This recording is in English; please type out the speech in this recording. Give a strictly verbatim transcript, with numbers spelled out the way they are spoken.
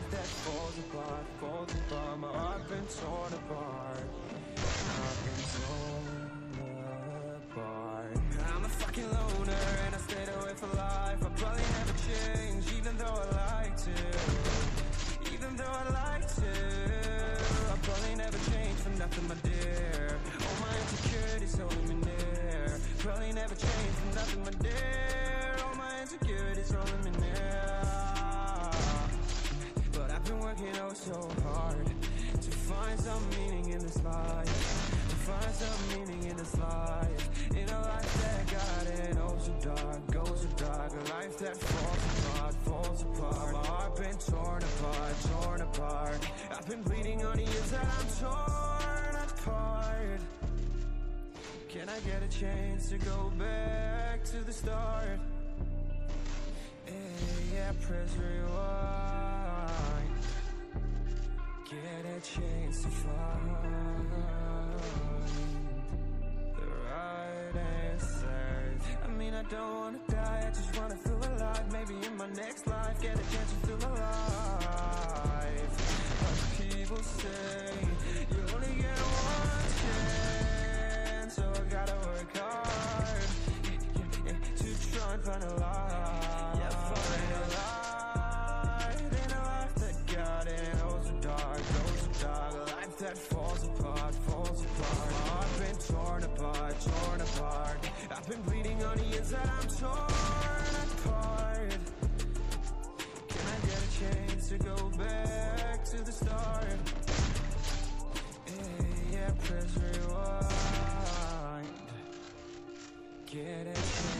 life that falls apart, falls apart. My heart been torn apart, I've been torn apart. I'm a fucking loner and I stayed away for life. I probably never change, even though I like to. Even though I like to, I probably never change for nothing, my dear. All my insecurities holding me near. Probably never change for nothing, my dear. All my insecurities holding me near. But I've been working oh so hard to find some meaning in this life. To find some meaning in this life. In a life that got it oh so dark, goes so dark. A life that falls apart, falls apart. My heart been torn apart, torn apart. I've been bleeding on the inside, I'm torn apart. Can I get a chance to go back to the start? Hey, yeah, press rewind. Get a chance to find the right answers. I mean, I don't wanna die, I just wanna feel alive. Maybe in my next life, get a chance to feel alive. But people say you only get one chance, so I gotta work hard to try and find a light. Yeah, find a light in a life that got it oh so dark, oh so dark. A life that falls apart, falls apart. My heart been torn apart, torn apart. I've been bleeding on the inside, I'm torn apart. Can I get a chance to go back to the start? Yeah, yeah, press rewind. Get a chance.